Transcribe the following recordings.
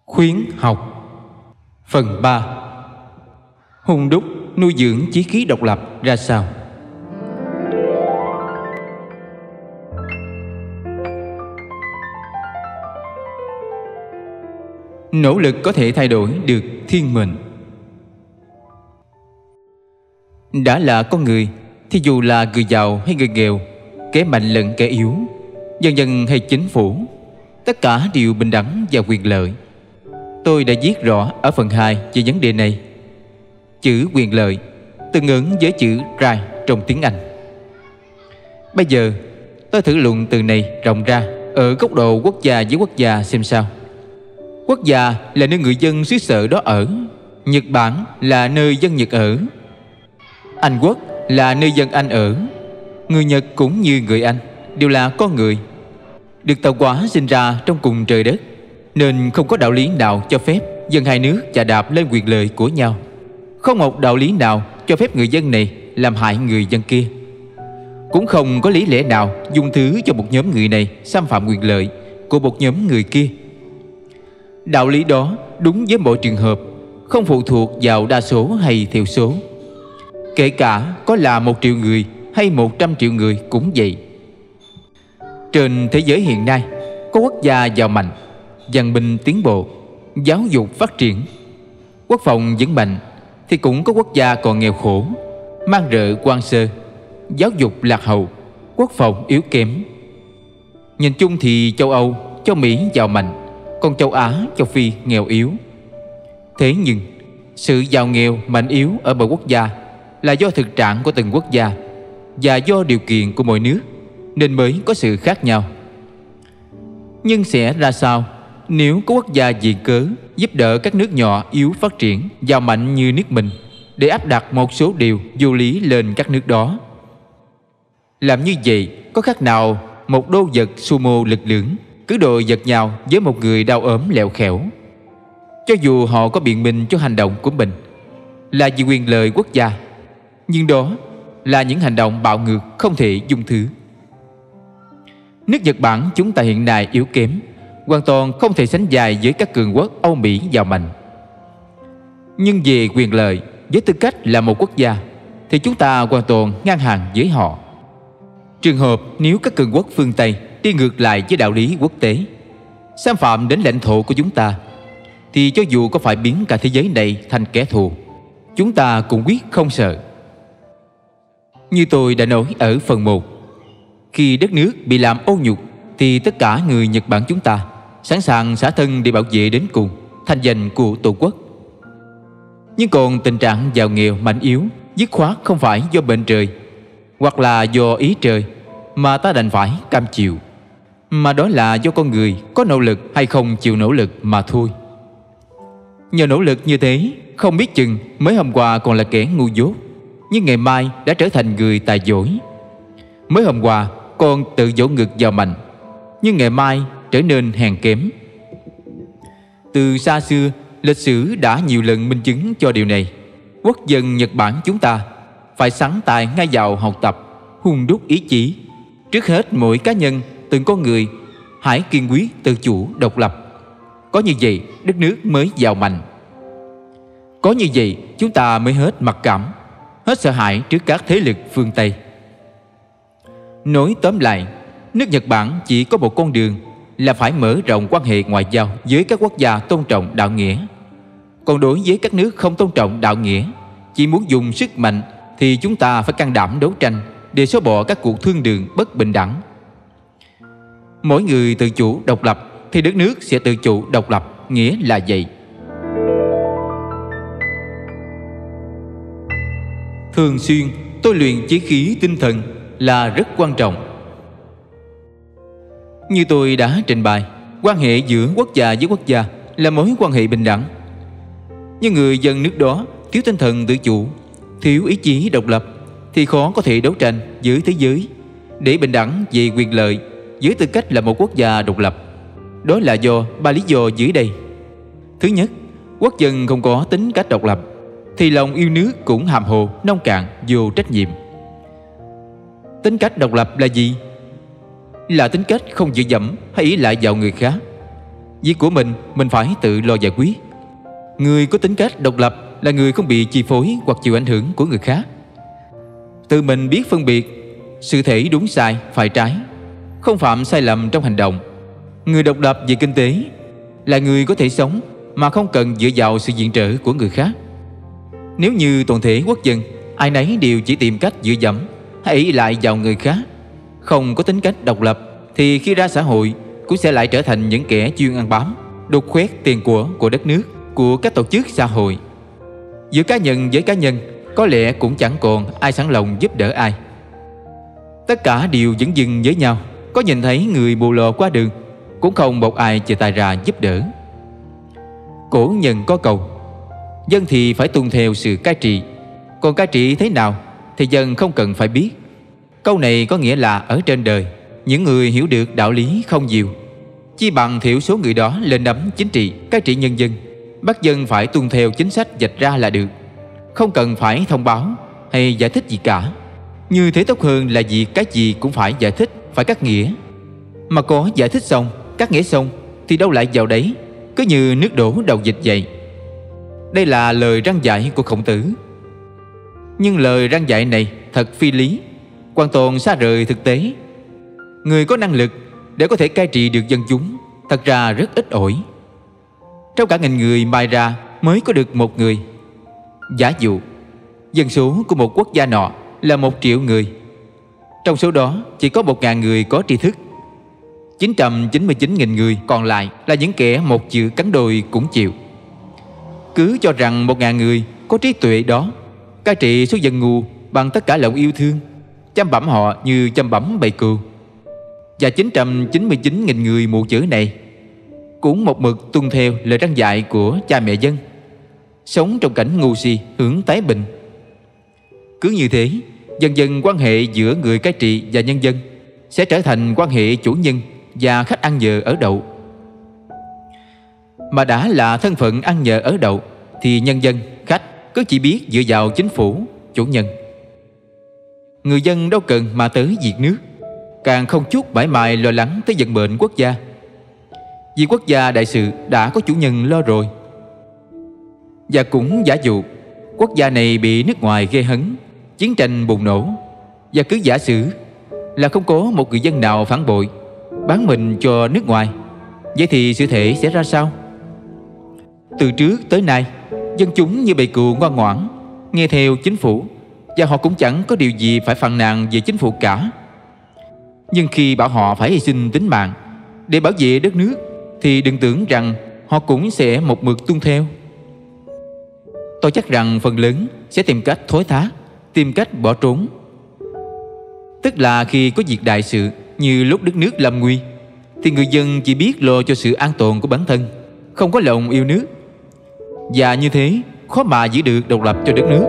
Khuyến học. Phần 3. Hun đúc nuôi dưỡng chí khí độc lập ra sao? Nỗ lực có thể thay đổi được thiên mệnh. Đã là con người thì dù là người giàu hay người nghèo, kẻ mạnh lẫn kẻ yếu, dân dân hay chính phủ, tất cả đều bình đẳng và quyền lợi. Tôi đã viết rõ ở phần 2 về vấn đề này. Chữ quyền lợi tương ứng với chữ right trong tiếng Anh. Bây giờ tôi thử luận từ này rộng ra ở góc độ quốc gia với quốc gia xem sao. Quốc gia là nơi người dân xứ sở đó ở. Nhật Bản là nơi dân Nhật ở. Anh Quốc là nơi dân Anh ở. Người Nhật cũng như người Anh đều là con người, được tạo hóa sinh ra trong cùng trời đất, nên không có đạo lý nào cho phép dân hai nước chà đạp lên quyền lợi của nhau. Không một đạo lý nào cho phép người dân này làm hại người dân kia. Cũng không có lý lẽ nào dung thứ cho một nhóm người này xâm phạm quyền lợi của một nhóm người kia. Đạo lý đó đúng với mọi trường hợp, không phụ thuộc vào đa số hay thiểu số. Kể cả có là 1 triệu người hay 100 triệu người cũng vậy. Trên thế giới hiện nay, có quốc gia giàu mạnh, văn minh tiến bộ, giáo dục phát triển, quốc phòng vững mạnh, thì cũng có quốc gia còn nghèo khổ, mang rợ quan sơ, giáo dục lạc hậu, quốc phòng yếu kém. Nhìn chung thì châu Âu, châu Mỹ giàu mạnh, còn châu Á, châu Phi nghèo yếu. Thế nhưng sự giàu nghèo mạnh yếu ở mỗi quốc gia là do thực trạng của từng quốc gia và do điều kiện của mỗi nước, nên mới có sự khác nhau. Nhưng sẽ ra sao nếu có quốc gia vì cớ giúp đỡ các nước nhỏ yếu phát triển, giàu mạnh như nước mình, để áp đặt một số điều vô lý lên các nước đó? Làm như vậy có khác nào một đô vật sumo lực lưỡng cứ đòi vật nhào với một người đau ốm lẹo khẽo? Cho dù họ có biện minh cho hành động của mình là vì quyền lợi quốc gia, nhưng đó là những hành động bạo ngược không thể dung thứ. Nước Nhật Bản chúng ta hiện nay yếu kém, hoàn toàn không thể sánh vai với các cường quốc Âu Mỹ giàu mạnh. Nhưng về quyền lợi, với tư cách là một quốc gia, thì chúng ta hoàn toàn ngang hàng với họ. Trường hợp nếu các cường quốc phương Tây đi ngược lại với đạo lý quốc tế, xâm phạm đến lãnh thổ của chúng ta, thì cho dù có phải biến cả thế giới này thành kẻ thù, chúng ta cũng quyết không sợ. Như tôi đã nói ở phần 1, khi đất nước bị làm ô nhục thì tất cả người Nhật Bản chúng ta sẵn sàng xả thân để bảo vệ đến cùng thanh danh của Tổ quốc. Nhưng còn tình trạng giàu nghèo mạnh yếu dứt khoát không phải do bệnh trời hoặc là do ý trời mà ta đành phải cam chịu, mà đó là do con người có nỗ lực hay không chịu nỗ lực mà thôi. Nhờ nỗ lực như thế, không biết chừng mới hôm qua còn là kẻ ngu dốt, nhưng ngày mai đã trở thành người tài giỏi. Mới hôm qua còn tự vỗ ngực giàu mạnh, nhưng ngày mai trở nên hèn kém. Từ xa xưa, lịch sử đã nhiều lần minh chứng cho điều này. Quốc dân Nhật Bản chúng ta phải sắn tay ngay vào học tập, hun đúc ý chí. Trước hết mỗi cá nhân, từng con người hãy kiên quyết tự chủ độc lập. Có như vậy đất nước mới giàu mạnh. Có như vậy chúng ta mới hết mặc cảm, hết sợ hãi trước các thế lực phương Tây. Nói tóm lại, nước Nhật Bản chỉ có một con đường là phải mở rộng quan hệ ngoại giao với các quốc gia tôn trọng đạo nghĩa. Còn đối với các nước không tôn trọng đạo nghĩa, chỉ muốn dùng sức mạnh, thì chúng ta phải can đảm đấu tranh để xóa bỏ các cuộc thương lượng bất bình đẳng. Mỗi người tự chủ độc lập thì đất nước sẽ tự chủ độc lập, nghĩa là vậy. Thường xuyên tôi luyện chí khí tinh thần là rất quan trọng. Như tôi đã trình bày, quan hệ giữa quốc gia với quốc gia là mối quan hệ bình đẳng. Nhưng người dân nước đó thiếu tinh thần tự chủ, thiếu ý chí độc lập, thì khó có thể đấu tranh với thế giới để bình đẳng về quyền lợi với tư cách là một quốc gia độc lập. Đó là do 3 lý do dưới đây. Thứ nhất, quốc dân không có tính cách độc lập thì lòng yêu nước cũng hàm hồ, nông cạn, vô trách nhiệm. Tính cách độc lập là gì? Là tính cách không dựa dẫm hay ý lại vào người khác, Việc của mình phải tự lo giải quyết. Người có tính cách độc lập là người không bị chi phối hoặc chịu ảnh hưởng của người khác. Tự mình biết phân biệt sự thể đúng sai, phải trái, không phạm sai lầm trong hành động. Người độc lập về kinh tế là người có thể sống mà không cần dựa vào sự viện trợ của người khác. Nếu như toàn thể quốc dân ai nấy đều chỉ tìm cách dựa dẫm hay ỷ lại vào người khác, không có tính cách độc lập, thì khi ra xã hội cũng sẽ lại trở thành những kẻ chuyên ăn bám, đục khoét tiền của đất nước, của các tổ chức xã hội. Giữa cá nhân với cá nhân có lẽ cũng chẳng còn ai sẵn lòng giúp đỡ ai. Tất cả đều dấn dưng với nhau. Có nhìn thấy người bù lồ qua đường, cũng không một ai chìa tay ra giúp đỡ. Cổ nhân có câu: dân thì phải tuân theo sự cai trị, còn cai trị thế nào thì dân không cần phải biết. Câu này có nghĩa là ở trên đời, những người hiểu được đạo lý không nhiều. Chi bằng thiểu số người đó lên nắm chính trị, cai trị nhân dân, bắt dân phải tuân theo chính sách vạch ra là được, không cần phải thông báo hay giải thích gì cả. Như thế tốt hơn là việc cái gì cũng phải giải thích, phải cắt nghĩa. Mà có giải thích xong, cắt nghĩa xong thì đâu lại vào đấy, cứ như nước đổ đầu vịt vậy. Đây là lời răn dạy của Khổng Tử. Nhưng lời răn dạy này thật phi lý, hoàn toàn xa rời thực tế. Người có năng lực để có thể cai trị được dân chúng thật ra rất ít ỏi. Trong cả nghìn người mai ra mới có được một người. Giả dụ dân số của một quốc gia nọ là 1 triệu người, trong số đó chỉ có 1.000 người có tri thức. 999.000 người còn lại là những kẻ một chữ cắn đôi cũng chịu. Cứ cho rằng 1.000 người có trí tuệ đó cai trị số dân ngu bằng tất cả lòng yêu thương, chăm bẵm họ như chăm bẵm bầy cừu. Và 999.000 người mù chữ này cũng một mực tuân theo lời răn dạy của cha mẹ dân, sống trong cảnh ngu si hưởng thái bình. Cứ như thế, dần dần quan hệ giữa người cai trị và nhân dân sẽ trở thành quan hệ chủ nhân và khách ăn nhờ ở đậu. Mà đã là thân phận ăn nhờ ở đậu thì nhân dân, khách cứ chỉ biết dựa vào chính phủ, chủ nhân. Người dân đâu cần mà tới việc nước, càng không chút mãi mãi lo lắng tới vận mệnh quốc gia, vì quốc gia đại sự đã có chủ nhân lo rồi. Và cũng giả dụ quốc gia này bị nước ngoài gây hấn, chiến tranh bùng nổ, và cứ giả sử là không có một người dân nào phản bội, bán mình cho nước ngoài, vậy thì sự thể sẽ ra sao? Từ trước tới nay, dân chúng như bầy cừu ngoan ngoãn nghe theo chính phủ, và họ cũng chẳng có điều gì phải phàn nàn về chính phủ cả. Nhưng khi bảo họ phải hy sinh tính mạng để bảo vệ đất nước, thì đừng tưởng rằng họ cũng sẽ một mực tuân theo. Tôi chắc rằng phần lớn sẽ tìm cách thối thác, tìm cách bỏ trốn. Tức là khi có việc đại sự như lúc đất nước lâm nguy, thì người dân chỉ biết lo cho sự an toàn của bản thân, không có lòng yêu nước. Và như thế khó mà giữ được độc lập cho đất nước.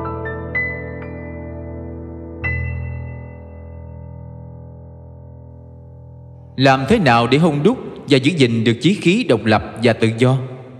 Làm thế nào để hung đúc và giữ gìn được chí khí độc lập và tự do?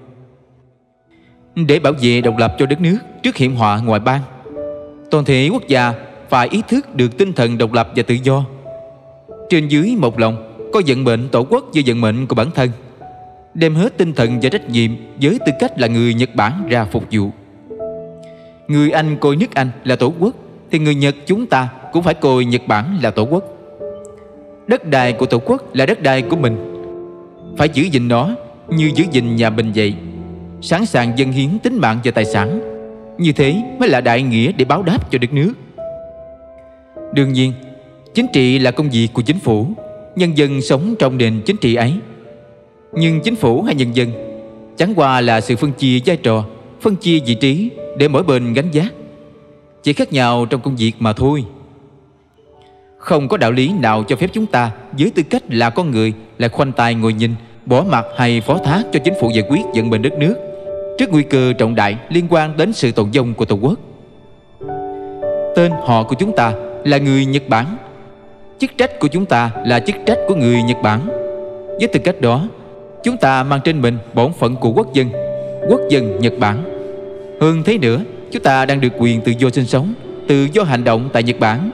Để bảo vệ độc lập cho đất nước trước hiểm họa ngoại bang, toàn thể quốc gia phải ý thức được tinh thần độc lập và tự do. Trên dưới một lòng, coi vận mệnh tổ quốc như vận mệnh của bản thân, đem hết tinh thần và trách nhiệm với tư cách là người Nhật Bản ra phục vụ. Người Anh coi nước Anh là tổ quốc, thì người Nhật chúng ta cũng phải coi Nhật Bản là tổ quốc. Đất đai của tổ quốc là đất đai của mình, phải giữ gìn nó như giữ gìn nhà mình vậy, sẵn sàng dâng hiến tính mạng và tài sản. Như thế mới là đại nghĩa để báo đáp cho đất nước. Đương nhiên, chính trị là công việc của chính phủ, nhân dân sống trong nền chính trị ấy. Nhưng chính phủ hay nhân dân chẳng qua là sự phân chia vai trò, phân chia vị trí để mỗi bên gánh vác, chỉ khác nhau trong công việc mà thôi. Không có đạo lý nào cho phép chúng ta với tư cách là con người lại khoanh tay ngồi nhìn, bỏ mặc hay phó thác cho chính phủ giải quyết vận mệnh đất nước trước nguy cơ trọng đại liên quan đến sự tồn vong của Tổ quốc. Tên họ của chúng ta là người Nhật Bản, chức trách của chúng ta là chức trách của người Nhật Bản. Với tư cách đó, chúng ta mang trên mình bổn phận của quốc dân Nhật Bản. Hơn thế nữa, chúng ta đang được quyền tự do sinh sống, tự do hành động tại Nhật Bản.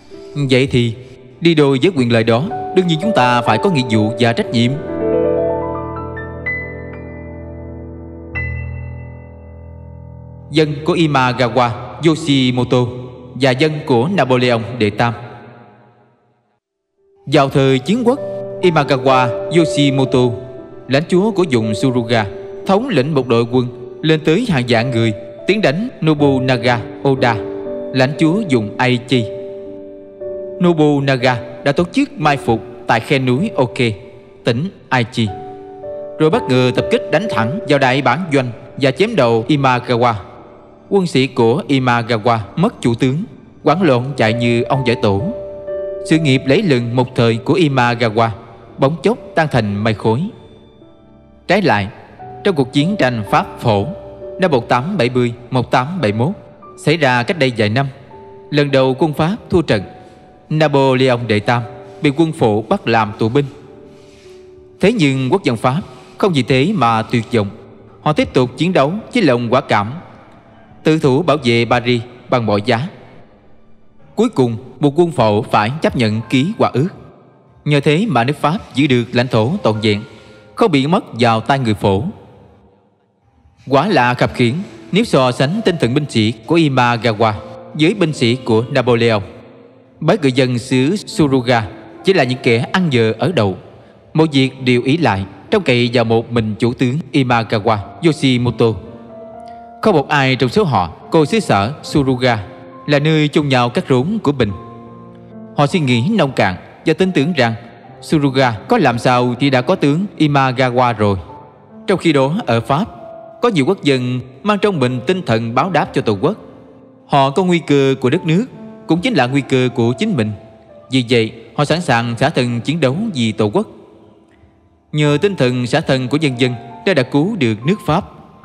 Vậy thì đi đôi với quyền lợi đó, đương nhiên chúng ta phải có nghĩa vụ và trách nhiệm. dân của Imagawa Yoshimoto và dân của Napoleon đệ tam. Vào thời chiến quốc, Imagawa Yoshimoto, lãnh chúa của vùng Suruga, thống lĩnh một đội quân lên tới hàng vạn người tiến đánh Nobunaga Oda, lãnh chúa vùng Aichi. Nobunaga đã tổ chức mai phục tại khe núi Oke, tỉnh Aichi, rồi bất ngờ tập kích đánh thẳng vào đại bản doanh và chém đầu Imagawa. Quân sĩ của Imagawa mất chủ tướng, hoảng loạn chạy như ông giải tổ. Sự nghiệp lấy lừng một thời của Imagawa bỗng chốc tan thành mây khói. Trái lại, trong cuộc chiến tranh Pháp Phổ năm 1870-1871 xảy ra cách đây vài năm, lần đầu quân Pháp thua trận, Napoleon đệ tam bị quân Phổ bắt làm tù binh. Thế nhưng quốc dân Pháp không vì thế mà tuyệt vọng. Họ tiếp tục chiến đấu với lòng quả cảm, tự thủ bảo vệ Paris bằng mọi giá. Cuối cùng, buộc quân Phổ phải chấp nhận ký hòa ước. Nhờ thế mà nước Pháp giữ được lãnh thổ toàn vẹn, không bị mất vào tay người Phổ. Quả là khập khiễng nếu so sánh tinh thần binh sĩ của Imagawa với binh sĩ của Napoleon. Bởi người dân xứ Suruga chỉ là những kẻ ăn nhờ ở đậu, mọi việc đều ý lại trông cậy vào một mình chủ tướng Imagawa Yoshimoto. Không một ai trong số họ coi xứ sở Suruga là nơi chôn nhau cắt rốn của mình. Họ suy nghĩ nông cạn và tin tưởng rằng Suruga có làm sao thì đã có tướng Imagawa rồi. Trong khi đó ở Pháp, có nhiều quốc dân mang trong mình tinh thần báo đáp cho Tổ quốc. Họ có nguy cơ của đất nước, cũng chính là nguy cơ của chính mình. Vì vậy, họ sẵn sàng xả thân chiến đấu vì Tổ quốc. Nhờ tinh thần xả thân của nhân dân đã cứu được nước Pháp.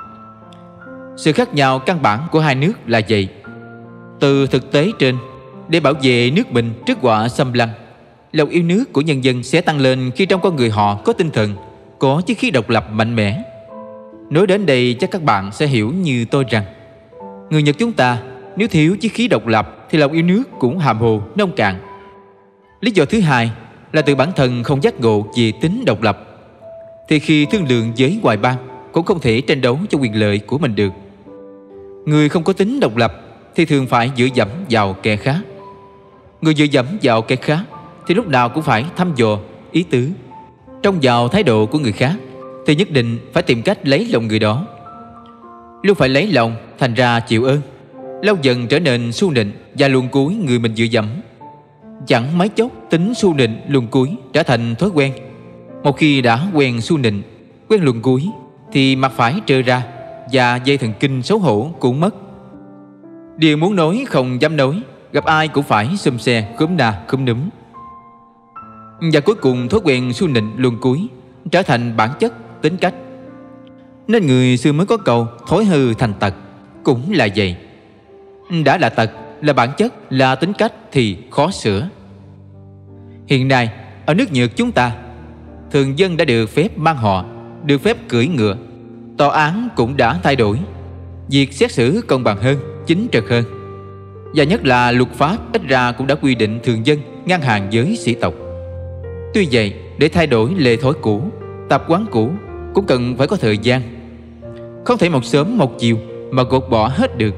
Sự khác nhau căn bản của hai nước là vậy. Từ thực tế trên, để bảo vệ nước mình trước họa xâm lăng, lòng yêu nước của nhân dân sẽ tăng lên khi trong con người họ có tinh thần, có chí khí độc lập mạnh mẽ. Nói đến đây chắc các bạn sẽ hiểu như tôi rằng người Nhật chúng ta nếu thiếu chí khí độc lập thì lòng yêu nước cũng hàm hồ nông cạn. Lý do thứ hai là tự bản thân không giác ngộ về tính độc lập, thì khi thương lượng với ngoại bang cũng không thể tranh đấu cho quyền lợi của mình được. Người không có tính độc lập thì thường phải dựa dẫm vào kẻ khác. Người dựa dẫm vào kẻ khác thì lúc nào cũng phải thăm dò ý tứ, trông vào thái độ của người khác, thì nhất định phải tìm cách lấy lòng người đó. Luôn phải lấy lòng, thành ra chịu ơn, lâu dần trở nên su nịnh và luồn cúi người mình dựa dẫm. Chẳng mấy chốc tính su nịnh luồn cúi trở thành thói quen. Một khi đã quen su nịnh, quen luồn cúi thì mặt phải trơ ra và dây thần kinh xấu hổ cũng mất. Điều muốn nói không dám nói, gặp ai cũng phải xum xe khúm na khúm núm. Và cuối cùng thói quen su nịnh luồn cúi trở thành bản chất, tính cách. Nên người xưa mới có câu thói hư thành tật, cũng là vậy. Đã là tật, là bản chất, là tính cách thì khó sửa. Hiện nay ở nước Nhật chúng ta, thường dân đã được phép mang họ, được phép cưỡi ngựa. Tòa án cũng đã thay đổi, việc xét xử công bằng hơn, chính trực hơn. Và nhất là luật pháp ít ra cũng đã quy định thường dân ngang hàng với sĩ tộc. Tuy vậy, để thay đổi lề thói cũ, tập quán cũ cũng cần phải có thời gian. Không thể một sớm một chiều mà gột bỏ hết được.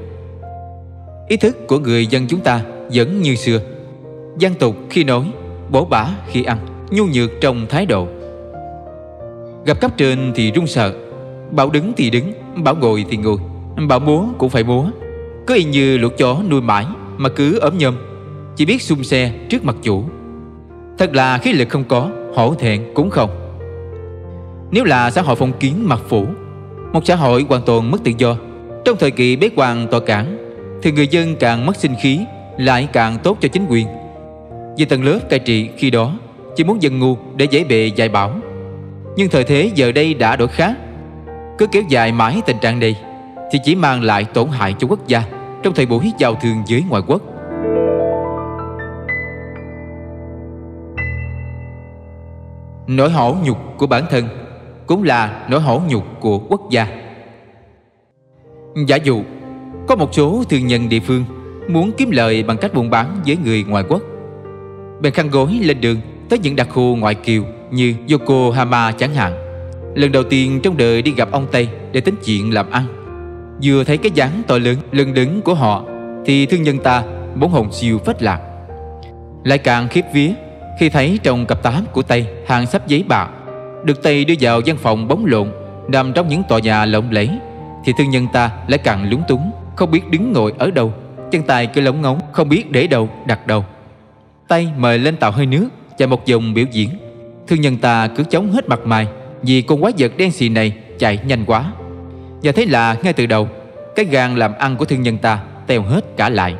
Ý thức của người dân chúng ta vẫn như xưa, gian tục khi nói, bổ bả khi ăn, nhu nhược trong thái độ. Gặp cấp trên thì run sợ, bảo đứng thì đứng, bảo ngồi thì ngồi, bảo múa cũng phải múa. Cứ y như lũ chó nuôi mãi mà cứ ốm nhom, chỉ biết xung xe trước mặt chủ. Thật là khí lực không có, hổ thẹn cũng không. Nếu là xã hội phong kiến mặc phủ, một xã hội hoàn toàn mất tự do, trong thời kỳ bế quan tọa cản, thì người dân càng mất sinh khí, lại càng tốt cho chính quyền. Vì tầng lớp cai trị khi đó chỉ muốn dân ngu để dễ bề dạy bảo. Nhưng thời thế giờ đây đã đổi khác. Cứ kéo dài mãi tình trạng này thì chỉ mang lại tổn hại cho quốc gia trong thời buổi giao thương với ngoại quốc. Nỗi hổ nhục của bản thân cũng là nỗi hổ nhục của quốc gia. Giả dụ có một số thương nhân địa phương muốn kiếm lợi bằng cách buôn bán với người ngoại quốc, bèn khăn gối lên đường tới những đặc khu ngoại kiều như Yokohama chẳng hạn. Lần đầu tiên trong đời đi gặp ông Tây để tính chuyện làm ăn. Vừa thấy cái dáng to lớn lưng đứng của họ thì thương nhân ta bỗng hồn siêu phách lạc. Lại càng khiếp vía khi thấy trong cặp tám của Tây hàng sắp giấy bạc được Tây đưa vào văn phòng bóng lộn nằm trong những tòa nhà lộng lẫy, thì thương nhân ta lại càng lúng túng, không biết đứng ngồi ở đâu, chân tay cứ lóng ngóng, không biết để đâu đặt đâu. Tây mời lên tàu hơi nước và một vòng biểu diễn. Thương nhân ta cứ chống hết mặt mày vì con quái vật đen xì này chạy nhanh quá. Và thế là ngay từ đầu, cái gan làm ăn của thương nhân ta teo hết cả lại.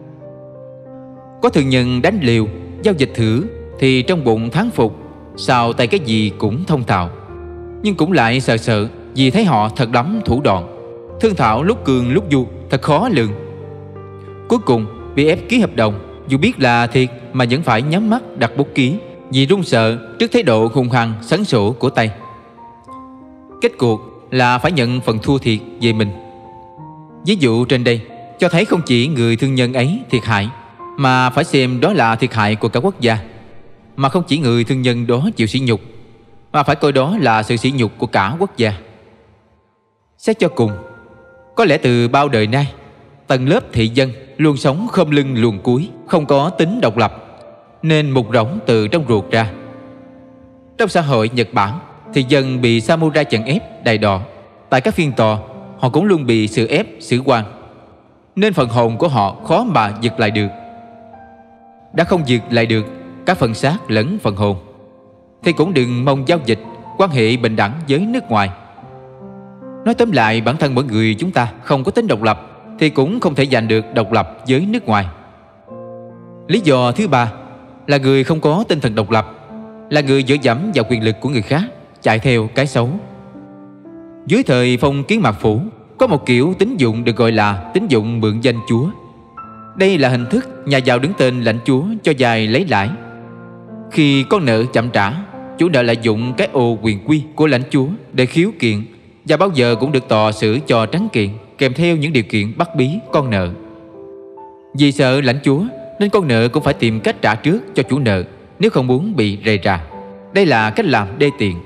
Có thương nhân đánh liều, giao dịch thử thì trong bụng thán phục, sao tay cái gì cũng thông thạo. Nhưng cũng lại sợ sợ vì thấy họ thật lắm thủ đoạn, thương thảo lúc cường lúc du, thật khó lường. Cuối cùng bị ép ký hợp đồng, dù biết là thiệt mà vẫn phải nhắm mắt đặt bút ký vì run sợ trước thái độ hung hăng sắn sổ của Tây. Kết cuộc là phải nhận phần thua thiệt về mình. Ví dụ trên đây cho thấy không chỉ người thương nhân ấy thiệt hại, mà phải xem đó là thiệt hại của cả quốc gia. Mà không chỉ người thương nhân đó chịu sỉ nhục, mà phải coi đó là sự sỉ nhục của cả quốc gia. Xét cho cùng, có lẽ từ bao đời nay, tầng lớp thị dân luôn sống khom lưng luồn cuối, không có tính độc lập, nên mục rỗng từ trong ruột ra. Trong xã hội Nhật Bản, thị dân bị samurai chèn ép đày đọ. Tại các phiên tòa, họ cũng luôn bị sự ép xử quan, nên phần hồn của họ khó mà giật lại được. Đã không giật lại được cả phần xác lẫn phần hồn, thì cũng đừng mong giao dịch quan hệ bình đẳng với nước ngoài. Nói tóm lại, bản thân mỗi người chúng ta không có tính độc lập thì cũng không thể giành được độc lập với nước ngoài. Lý do thứ ba là người không có tinh thần độc lập, là người dựa dẫm vào quyền lực của người khác, chạy theo cái xấu. Dưới thời phong kiến mạt phủ, có một kiểu tín dụng được gọi là tín dụng mượn danh chúa. Đây là hình thức nhà giàu đứng tên lãnh chúa cho vay lấy lãi. Khi con nợ chậm trả, chủ nợ lợi dụng cái ô quyền quy của lãnh chúa để khiếu kiện, và bao giờ cũng được tòa xử cho trắng kiện, kèm theo những điều kiện bắt bí con nợ. Vì sợ lãnh chúa nên con nợ cũng phải tìm cách trả trước cho chủ nợ, nếu không muốn bị rầy rà. Đây là cách làm đê tiện.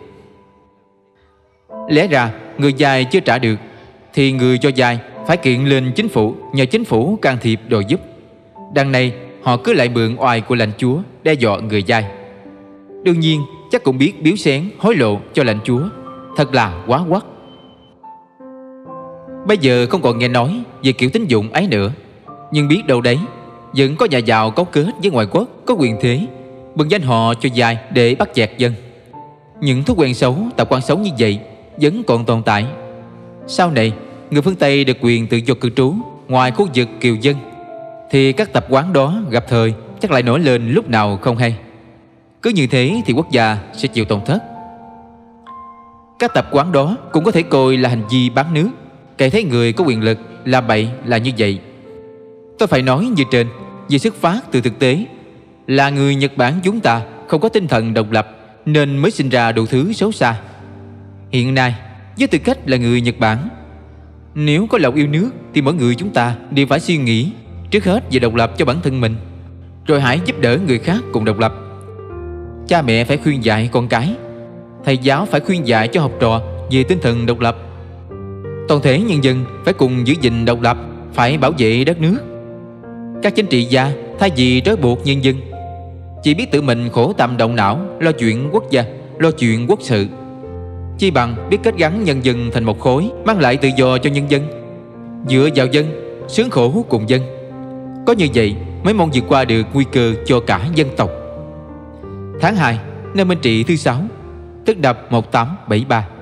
Lẽ ra người vay chưa trả được thì người cho vay phải kiện lên chính phủ, nhờ chính phủ can thiệp đòi giúp. Đằng này họ cứ lại mượn oai của lãnh chúa đe dọa người vay. Đương nhiên chắc cũng biết biếu xén hối lộ cho lãnh chúa, thật là quá quắt. Bây giờ không còn nghe nói về kiểu tín dụng ấy nữa, nhưng biết đâu đấy vẫn có nhà giàu cấu kết với ngoại quốc có quyền thế, mượn danh họ cho vay để bắt chẹt dân. Những thói quen xấu, tập quan xấu như vậy vẫn còn tồn tại. Sau này người phương Tây được quyền tự do cư trú ngoài khu vực kiều dân, thì các tập quán đó gặp thời chắc lại nổi lên lúc nào không hay. Cứ như thế thì quốc gia sẽ chịu tổn thất. Các tập quán đó cũng có thể coi là hành vi bán nước, kể thấy người có quyền lực làm bậy là như vậy. Tôi phải nói như trên, vì xuất phát từ thực tế là người Nhật Bản chúng ta không có tinh thần độc lập, nên mới sinh ra đủ thứ xấu xa. Hiện nay, với tư cách là người Nhật Bản, nếu có lòng yêu nước thì mỗi người chúng ta đều phải suy nghĩ trước hết về độc lập cho bản thân mình, rồi hãy giúp đỡ người khác cùng độc lập. Cha mẹ phải khuyên dạy con cái, thầy giáo phải khuyên dạy cho học trò về tinh thần độc lập. Toàn thể nhân dân phải cùng giữ gìn độc lập, phải bảo vệ đất nước. Các chính trị gia thay vì trói buộc nhân dân, chỉ biết tự mình khổ tâm động não lo chuyện quốc gia, lo chuyện quốc sự, chi bằng biết kết gắn nhân dân thành một khối, mang lại tự do cho nhân dân, dựa vào dân, sướng khổ cùng dân. Có như vậy mới mong vượt qua được nguy cơ cho cả dân tộc. Tháng 2 năm Minh Trị thứ 6, tức đập 1873.